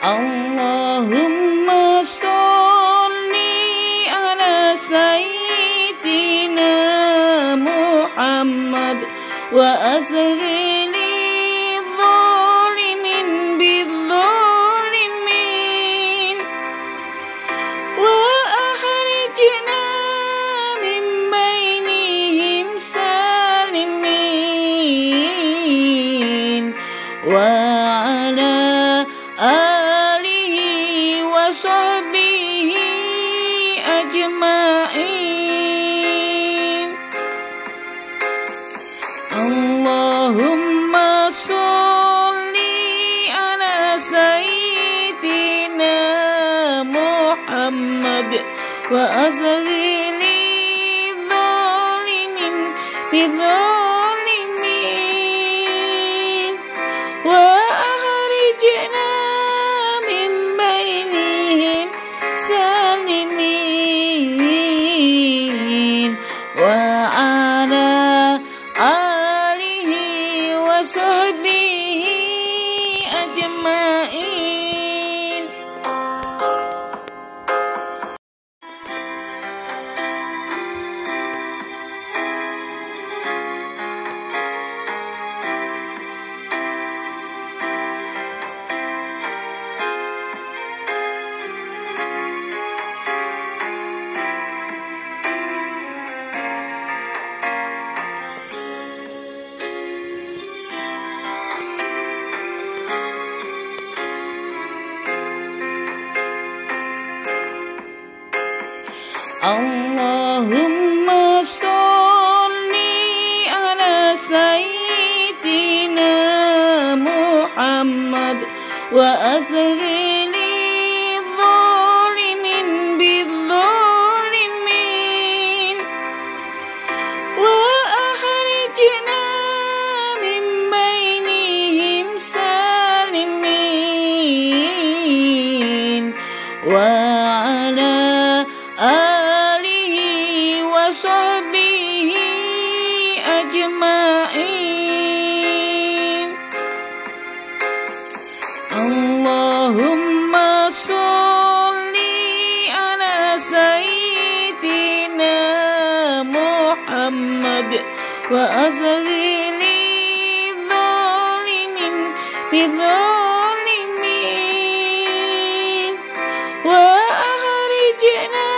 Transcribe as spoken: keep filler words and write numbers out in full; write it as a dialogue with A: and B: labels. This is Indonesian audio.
A: Allahumma sholli ala sayyidina Muhammad wa azghili dhalimin bidzalimin wa akhrijna min bainihim salimin wa ala alihi wa sahbihi ajma'in. Allahumma sholli ala sayyidina Muhammad wa azghili dhalimin bidzalimin wa akhrijna min bainihim salimin wa ala alihi wa sahbihi ajma'in. Allahumma sholli ala sayyidina Muhammad wa azghili dhalimin bidzalimin wa akhrijna min bainihim salimin wa ala alihi wa sahbihi ajma'in. Allahumma sholli ala sayyidina Muhammad wa azghili dhalimin bidzalimin wa akhrijna